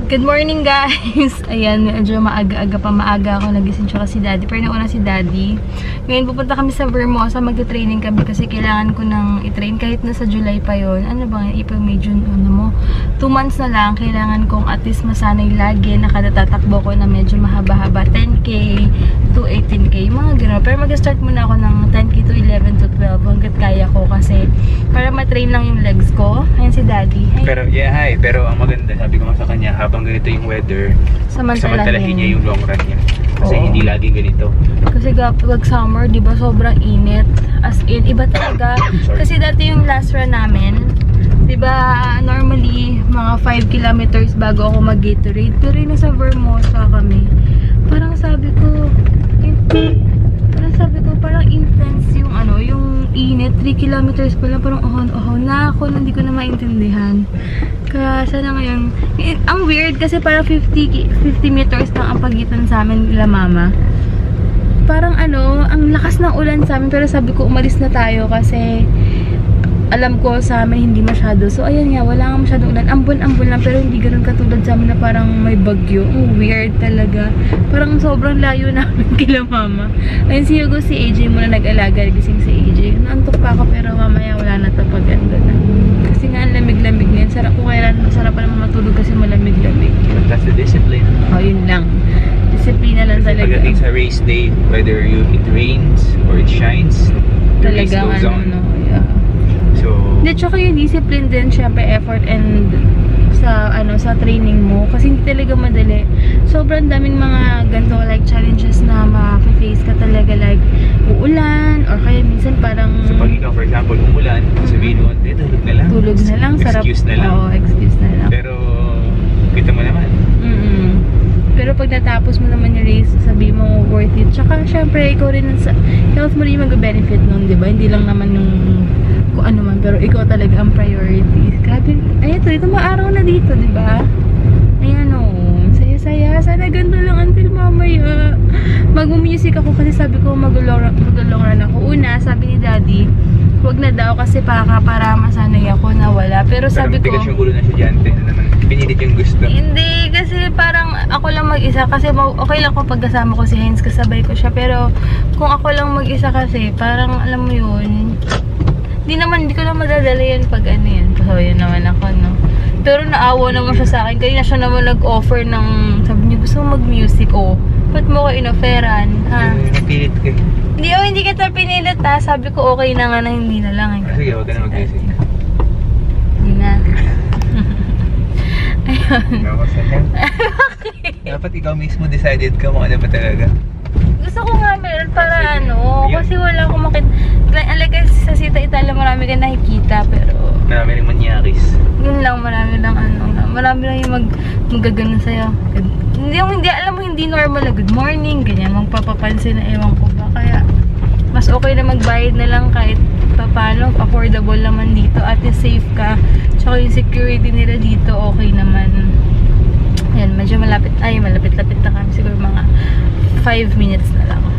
Good morning guys! Ayan, medyo maaga ako nagising tsaka si Daddy. Pero nauna si Daddy. Ngayon pupunta kami sa Vermosa, magte-training kami kasi kailangan ko nang i-train kahit na sa July pa yon. Ano ba, April, May, June, 2 months na lang. Kailangan kong at least masanay lagi na kada tatakbo ko na medyo mahaba-haba. 10K to 18K, mga gano'n. Pero mag-start muna ako ng 10K to 11 to 12 hanggat kaya ko kasi para ma-train lang yung legs ko. Ayan si Daddy. Hi. Pero, hi. Pero ang maganda, sabi ko nga sa kanya, habang ganito yung weather, samantalahin niya yung long run niya. Kasi hindi lagi ganito. Kasi pag summer, di ba, sobrang init. As in, iba talaga. Kasi dati yung last run namin, di ba, normally, mga 5 kilometers bago ako mag-Gatorade. Pero yung nasa Vermosa kami, parang sabi ko, parang intense yung yung init. 3 kilometers pa lang, parang ohon na ako, hindi ko na maintindihan. Kaya sana ngayon, ang weird kasi parang 50 meters lang ang pagitan sa amin nila mama. Parang ang lakas ng ulan sa amin, pero sabi ko umalis na tayo kasi alam ko sa amin hindi masyado. So ayan nga, wala nga masyadong ulan. Ambon-ambon lang, pero hindi ganoon katulad sa amin na parang may bagyo. Weird talaga. Parang sobrang layo namin kila mama. Ayun si Hugo, si AJ muna nag-alaga, gising si AJ. Naantok pa ako pero mamaya wala na to pag ganda na. Kasi nga ang lamig-lamig na yan. Sarap ko kailan, masarap pa naman matulog kasi malamig-lamig. That's the discipline. Oh, yun lang. Disiplina lang talaga. Pagdating sa race day, whether it rains or it shines, the race goes on. Yeah. So, hindi, tsaka yung discipline din, syempre effort and sa training mo. Kasi hindi talaga madali. Sobrang daming mga ganito like challenges na ma-face ka talaga, like uulan or kaya minsan parang so pag ikaw for example umulan, sabihin mo, tulog na lang. Tulog na lang, sarap. Excuse na lang. Oo, excuse na lang. Pero kita mo naman. Pero pag natapos mo naman yung race, sabi mo worth it. Tsaka syempre ikaw rin sa health mo rin mag-benefit nun, di ba? Hindi lang naman yung kung ano man, pero ikaw talaga ang priority. Grabe, ayun ito maaraw na dito, di ba? Ayan saya-saya. Sana ganito lang until mamaya. Mag-music ako kasi sabi ko mag-long run ako. Una, sabi ni Daddy, huwag na daw kasi para masanay ako na wala. Pero sabi ko, matigas yung ulo na estudyante na naman. Pinilit yung gusto. Hindi, kasi parang ako lang mag-isa. Kasi okay lang kung pagkasama ko si Heinz, kasabay ko siya. Pero kung ako lang mag-isa kasi, parang alam mo yun, hindi ko lang madadala yan pag yan. Pasawayan naman ako, no? Pero naawa naman siya sa akin. Kaya na siya naman nag-offer ng, sabi niya, gusto mo mag-music, ba't mo ko inoferan, ha? Napilit ka. Hindi kita pinilit, ha? Sabi ko, okay na nga na hindi na lang. Sige, huwag ka na mag-music. Hindi na. Ayun. Dapat ikaw mismo decided ka kung ano ba talaga. Gusto ko nga meron para kasi wala akong makita. Like sa Sita Italia, marami ka nakikita, pero marami rin manyakis. Yun lang, marami lang yung magagano sa'yo. Hindi, alam mo, hindi normal na good morning, ganyan, magpapapansin na ewan ko ba. Kaya, mas okay na magbayad na lang kahit paano, affordable naman dito, at safe ka. Tsaka yung security nila dito, okay naman. Ayan, medyo malapit-lapit na kami, siguro mga 5 minutes na lang.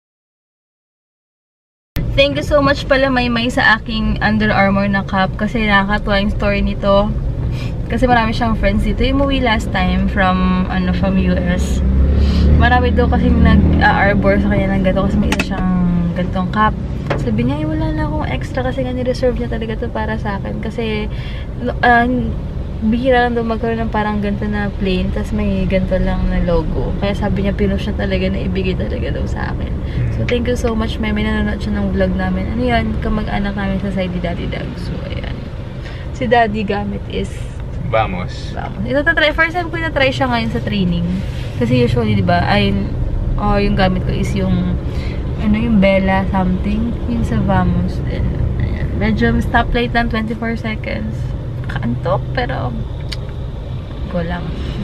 Thank you so much pala Maymay sa aking Under Armour na cup kasi nakakatuwa yung story nito. Kasi marami siyang friends dito. Yung umuwi last time from US. Marami daw kasi nag-arbor sa kanya ng gato kasi may isa siyang gantong cup. Sabi niya, wala na akong extra kasi nga ni-reserve niya talaga to para sa akin. Kasi bihira lang daw magkaroon ng parang ganito na plain, tapos may ganito lang na logo. Kaya sabi niya, pinush na talaga na ibigay talaga daw sa akin. So, thank you so much, may nanonood siya ng vlog namin. Ano yan? Kamag-anak namin sa side ni Daddy Dag. So, ayan. Si Daddy gamit is Vamos. Ito try. First time ko na-try siya ngayon sa training. Kasi usually, di ba, yung gamit ko is yung yung Bella something. Yung sa Vamos din. Ayan. Medyo stoplight lang, 24 seconds. Kaantok, pero ko lang.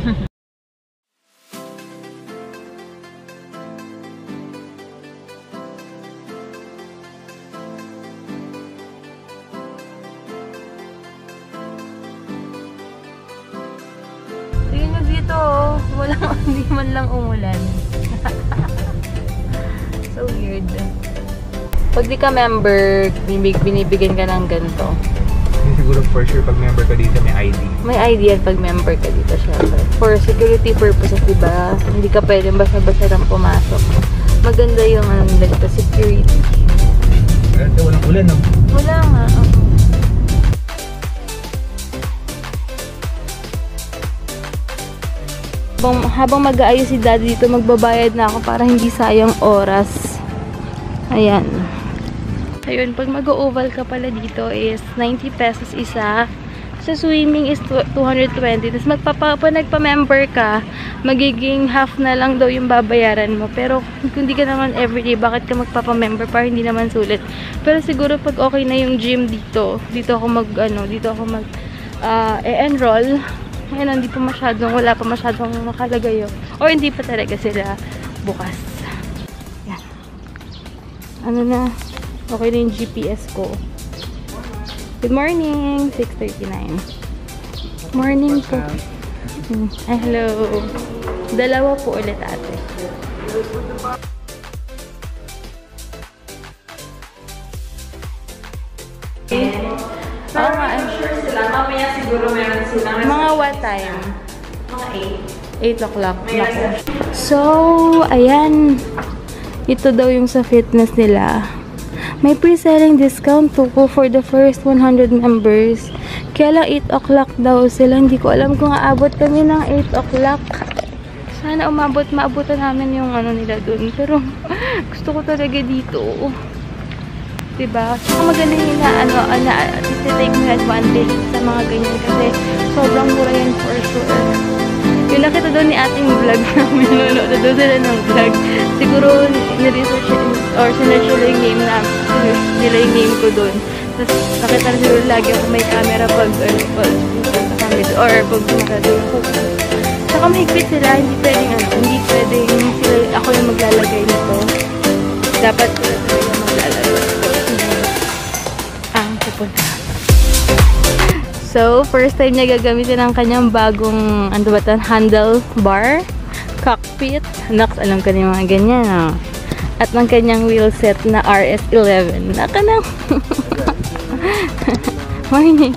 Tingnan nyo dito, hindi man lang umulan. So weird. Pag di ka member, binibigyan ka ng ganito. siguro for sure pag member ka dito may ID. May ID yan pag member ka dito, syempre. For security purposes, diba? Hindi ka pwedeng basta-basta lang pumasok. Maganda yung ano nila dito, security. Ganda, walang ulan, no? Wala nga. Habang mag-aayos si daddy dito, magbabayad na ako para hindi sayang oras. Ayan. Ayun, pag mag-oval ka pala dito is 90 pesos isa. Sa swimming is 220. Tapos nagpa-member ka, magiging half na lang daw yung babayaran mo. Pero kung hindi ka naman everyday, bakit ka magpapa-member para hindi naman sulit? Pero siguro pag okay na yung gym dito ako mag-enroll. Ngayon, hindi pa masyadong, wala pa masyadong nakalagay yun. Or hindi pa talaga sila bukas. Yan. Ano na, okay na yung GPS ko. Good morning! 6:39. Morning po. Ay, hello. Dalawa po ulit ate. I'm sure sila. Mamaya siguro meron sila. Mga what time? Mga 8 o'clock. So, ayan. Ito daw yung sa fitness nila. May pre-selling discount to for the first 100 members. Kaya lang 8 o'clock daw sila. Hindi ko alam kung aabot kami ng 8 o'clock. Sana maabutan namin yung ano nila dun. Pero gusto ko talaga dito. Diba? Saka maganda yung tititake mo advantage sa mga ganyan kasi sobrang mura yan for sure. Yung nakita doon ni ating vlog namin, nanonood doon sila ng vlog. Siguro niresearch or sinearch nila yung name ko doon. Tapos nakita na siguro lagi ako may camera pag or pag doon ako. Saka mahigpit sila, hindi pwedeng sila ako yung maglalagay nito. Dapat sila yung maglalagay. So, first time niya gagamitin ang kanyang bagong handlebar, cockpit. Naks, alam ka na yung mga ganyan. Oh. At ng kanyang wheel set na RS11. Naka na. Morning.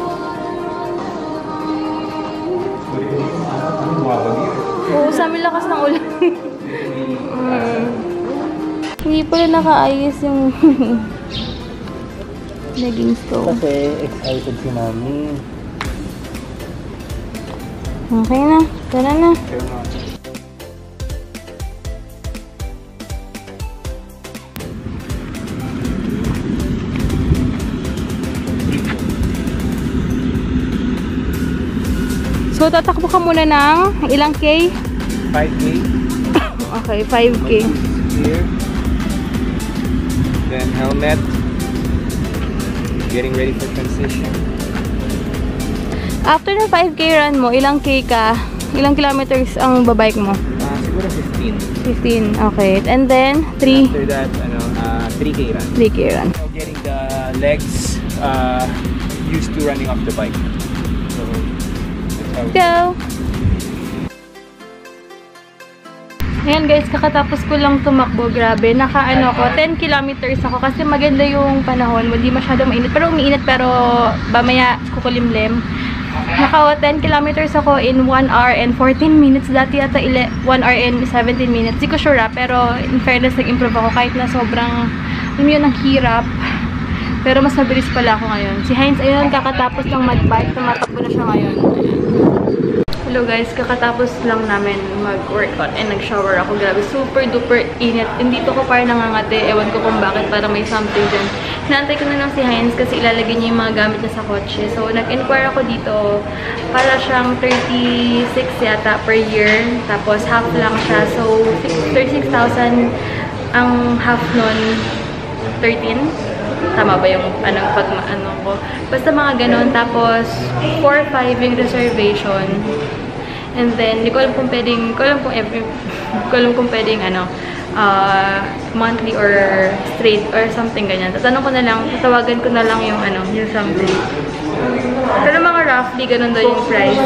Oo, sa amin lakas ng ulan. Hindi pala nakaayos yung naging stove. Kasi excited si mami. Okay na. Tara na. So, tatakbo ka muna ng ilang K? 5K. Okay, 5K. Here. Then helmet. Getting ready for transition. After ng 5K run mo, ilang K ka? Ilang kilometers ang babike mo? Siguro 15. 15, okay. And then, 3? After that, 3K run. 3K run. So getting the legs used to running off the bike. So, that's how Go! Ayan guys, kakatapos ko lang tumakbo. Grabe, ko 10 kilometers ako kasi maganda yung panahon. Hindi masyadong mainit. Pero umiinit pero mamaya kukulimlim. Naka 10 kilometers ako in 1 hour and 14 minutes. Dati yata 1 hour and 17 minutes. Di ko sure pero in fairness nag-improve ako kahit na sobrang yun ang hirap. Pero mas mabilis pala ako ngayon. Si Heinz, ayun, kakatapos ng mag-bike. Tumatakbo na siya ngayon. Hello guys, kakatapos lang namin mag-workout and nag-shower ako. Grabe, super duper init. Dito ko parang nangangate. Ewan ko kung bakit, para may something dyan. Hinantay ko na lang si Heinz kasi ilalagay niya yung mga gamit niya sa kotse. So, nag-inquire ako dito. Para siyang 36 yata per year. Tapos, half lang siya. So, 36,000 ang half nun 13. Tama ba yung ko? Basta mga ganon. Tapos, 4-5 yung reservation. And then, hindi ko alam kung pwedeng, monthly or straight or something ganyan. Tatawagan ko na lang yung yung something. Pero mga roughly, ganon daw yung price.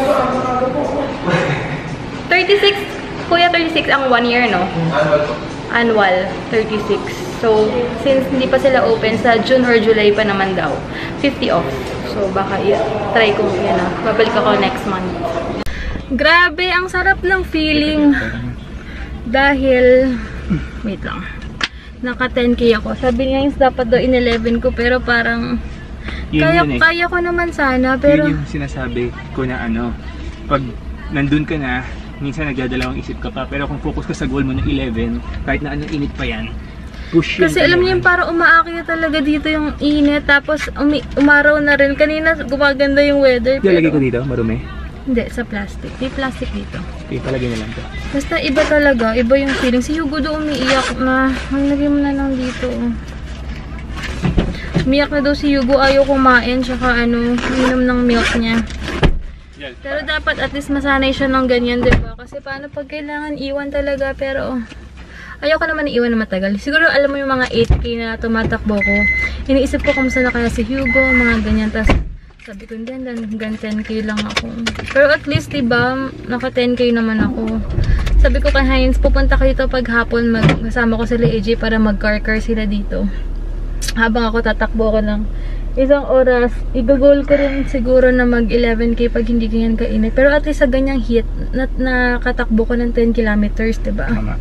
36, kuya 36 ang 1 year, no? Annual, 36. So, So, since hindi pa sila open, sa June or July pa naman daw. 50 off. So, baka try ko yan na. Babalik ako next month. Grabe, ang sarap ng feeling. Dahil, wait lang. Naka 10k ako. Sabi niya yung dapat daw in 11 ko, pero parang kaya ko naman sana, pero yun yung sinasabi ko na ano, pag nandun ka na, minsan nagdadalawang isip ka pa, pero kung focus ka sa goal mo ng 11, kahit na anong init pa yan, push yan. kasi alam niyo yung parang umaakit talaga dito yung init, tapos umaraw na rin. Kanina gumaganda yung weather. Lalagay ko dito, marumi. Hindi, sa plastic. May plastic dito. Okay, palagay na lang to. Basta iba talaga, iba yung feeling. Si Hugo doon umiiyak na. Lagay mo na lang dito. Umiiyak na daw si Hugo, ayaw kumain, tsaka ano, inom ng milk niya. Pero dapat at least masanay siya ng ganyan, diba? Kasi paano pag kailangan iwan talaga, pero ayaw ko naman iwan na matagal. Siguro alam mo yung mga 8k na tumatakbo ko. Iniisip ko kumusta na kaya si Hugo, mga ganyan. Tapos sabi ko, hanggang 10k lang ako. Pero at least, diba, naka 10k naman ako. Sabi ko kay Heinz, pupunta kayo dito pag hapon, kasama ko sila AJ para mag-car-car sila dito. Habang ako tatakbo ko ng isang oras, i-goal ko rin siguro na mag 11k pag hindi ganyan kainit. Pero at least sa ganyang heat, nakatakbo ko ng 10 kilometers, diba? Tama.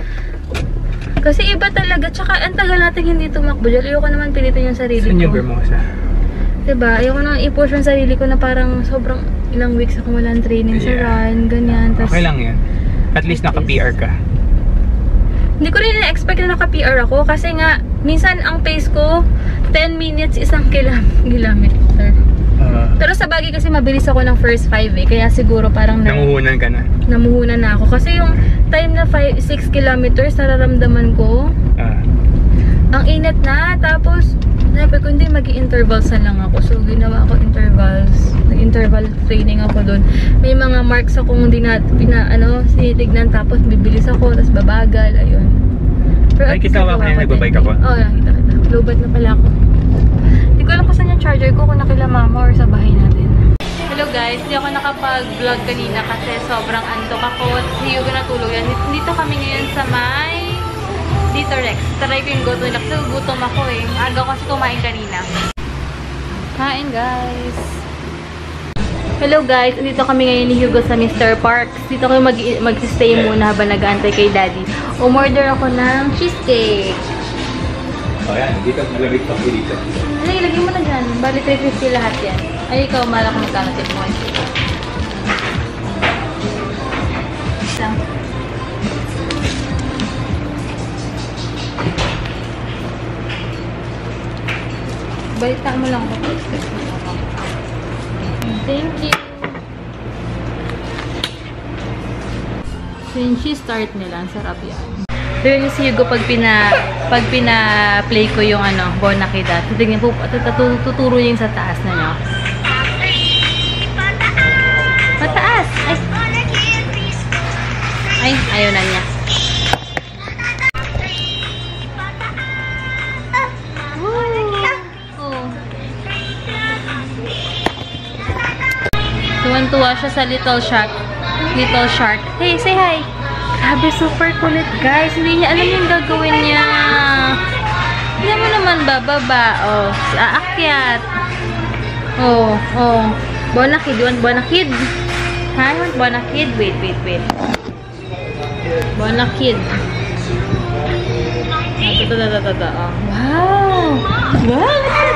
Kasi iba talaga, tsaka ang tagal natin hindi tumakbo. Ayoko naman pilitin yung sarili ko. Saan yung Bermosa? Diba? Ayoko nang i-push yung sarili ko na parang sobrang ilang weeks akong walang training sa run, ganyan. Tas, okay lang yan. At least naka-PR ka. Hindi ko rin na-expect na naka-PR ako kasi nga, minsan ang pace ko, 10 minutes isang kilometer. Pero sa bagay kasi mabilis ako ng first 5 eh. Kaya siguro parang nanguhunan ka na. Namuhunan na ako. Kasi yung time na 6 kilometers, nararamdaman ko, ang init na. Tapos, sabi ko, hindi, mag-i-intervals na lang ako. So, ginawa ako intervals. Nag-interval training ako doon. May mga marks akong sinitignan. Tapos, bibilis ako. Tapos, babagal. Ayun. Pero ay, kita ba kaya nagbabike ako? Oo, nakita kita. Lowbat na pala ako. Hindi ko alam kung saan yung charger ko. Kung nakila mama or sa bahay natin. Hello guys, hindi ako nakapag-vlog kanina kasi sobrang antok ako. Si Hugo natulog yan. Dito kami ngayon sa may Dito Rex. Try ko yung go to kasi gutom ako eh. Aga ko kasi kumain kanina. Kain guys. Hello guys, dito kami ngayon ni Hugo sa Mr. Parks. Dito kami mag-stay muna habang nag-aantay kay Daddy. Umorder ako ng cheesecake. O yan, dito malamig pa ko dito. Ano, ilagay mo na dyan. Bali 350 lahat yan. Ay, ikaw, malak kung magkano tip mo. Isang. Balitaan mo lang ako. Thank you. So yung cheese tart nila, ang sarap yan. So yun yung si Hugo pag pina-play ko yung Bonakida. Titignan po, tuturo niya yung sa taas na no. Mataas! Ay, ayaw na niya. Tuwan-tuwa siya sa Little Shark. Hey, say hi! Grabe, super kulit guys. Hindi niya alam yung gagawin niya. Hindi mo naman bababa. Oh, aakyat. Oh. Bonakid. You want Bonakid? Ha? You want Bonakid? Wait. Bonakid. Ito. Oh. Wow!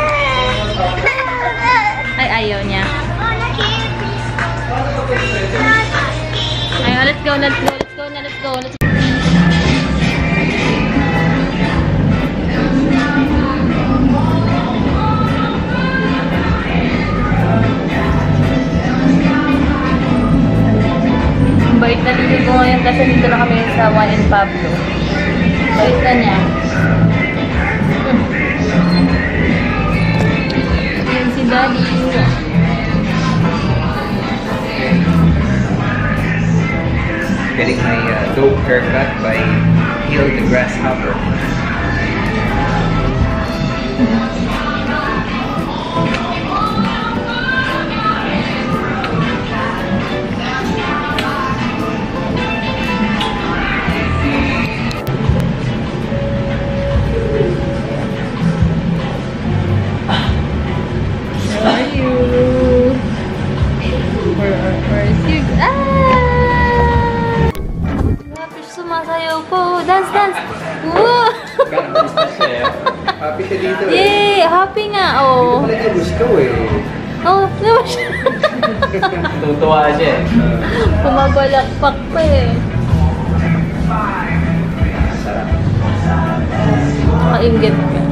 Ay, ayaw niya. Ayaw, let's go. Bait na dito ko ngayon kasi dito na kami sa Juan and Pablo. Bait na niya. Yan si Daddy. Getting my dope haircut by Heel the Grasshopper. Happy siya dito eh. Yay! Happy nga, oh. Hindi niya gusto eh. Oh, naman siya. Tutuwa siya eh. Pumabalakpak pa eh. Sarap. Makaingit ka.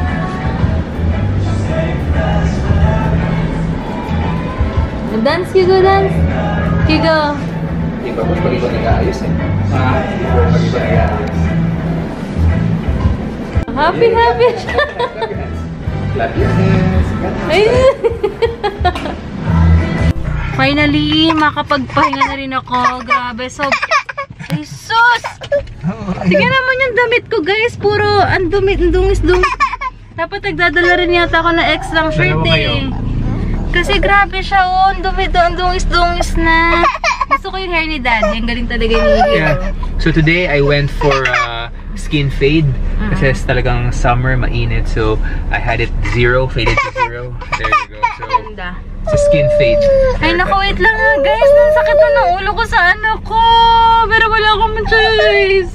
Dance, Hugo, dance. Hugo. Iba mo, pag iba nag-aayos eh. Pag iba nag-aayos. Happy siya. Clap your hands. Ay. Finally, makapagpahinga na rin ako. Grabe, so... Jesus! Tingnan naman yung damit ko, guys. Puro, ang dungis. Dapat nagdadala rin yata ako ng extra shirt eh. Kasi grabe siya, oh. Ang dungis na. Gusto ko yung hair ni Daddy. Ang galing talaga ni Hiro. Yeah. So today, I went for skin fade. Kasi talagang summer, mainit. So, I had it faded to 0. There you go. So, Ganda. it's a skin fade. Ay, naku, wait lang nga, guys. Ang sakit na ng ulo ko sa anak ko. Pero wala akong choice.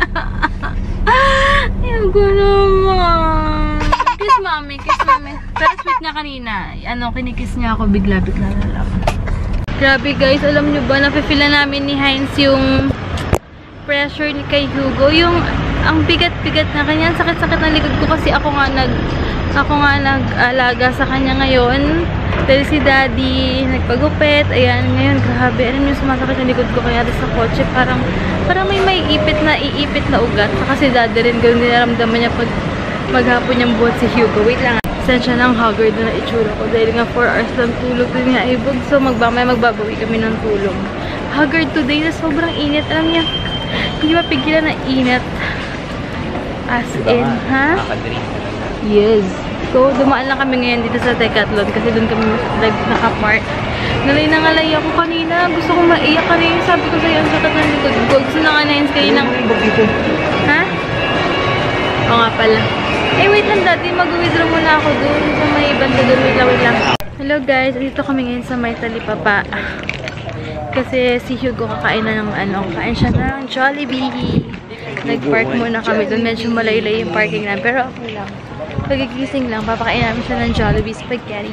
Ayaw ko naman. Kiss mami. Pero sweet niya kanina. Kinikiss niya ako bigla na lang. Grabe guys, alam nyo ba, napifeel na namin ni Heinz yung pressure ni kay Hugo. Yung, ang bigat-bigat na kanya. Sakit-sakit na likod ko kasi ako nga nag-alaga sa kanya ngayon. Dahil si Daddy nagpagupit. Ayan, ngayon, grabe. Alam nyo, sumasakit ang likod ko kaya sa kotse. Parang may iipit na ugat. Saka si Daddy rin, gano'n nilaramdaman niya pag maghapon niyang buhat si Hugo. Wait lang. Sensya ng haggard na itsura ko. Dahil nga 4 hours lang tulog din nga ibog. So, magbabawi kami ng tulog. Haggard today na sobrang init. Alam niya, hindi mapigilan na init. As in, ha? Yes. So, dumaan lang kami ngayon dito sa Decathlon kasi doon kami nakapark. Nalay na ngalay ako kanina. Gusto ko maiyak kanina. Sabi ko sa'yo, ang sakit ng likod ko. Gusto na nga na-ins kayo ng... Ha? Oo nga pala. Eh, wait lang, Daddy. Mag-withdraw muna ako doon sa may banda doon. Wait lang. Hello, guys. Dito kami ngayon sa may Talipapa. Kasi si Hugo kakain na ng kain siya ng Jollibee. Nag-park muna kami doon. Medyo malaylay yung parking namin. Pero okay lang. Pagigising lang, papakain namin siya ng Jollibee Spaghetti.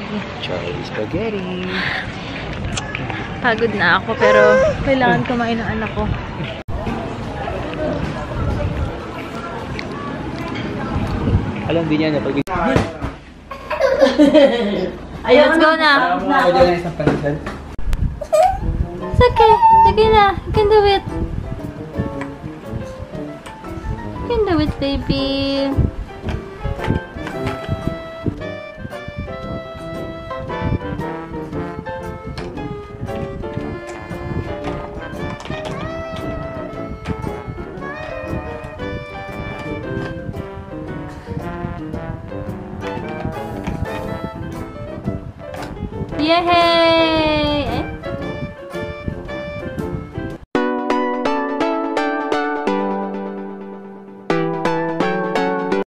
Pagod na ako, pero kailangan kumain ng anak ko. Alam din niya na pag... Let's go na! It's okay. Sige na. You can do it. You can do it, baby. Yay!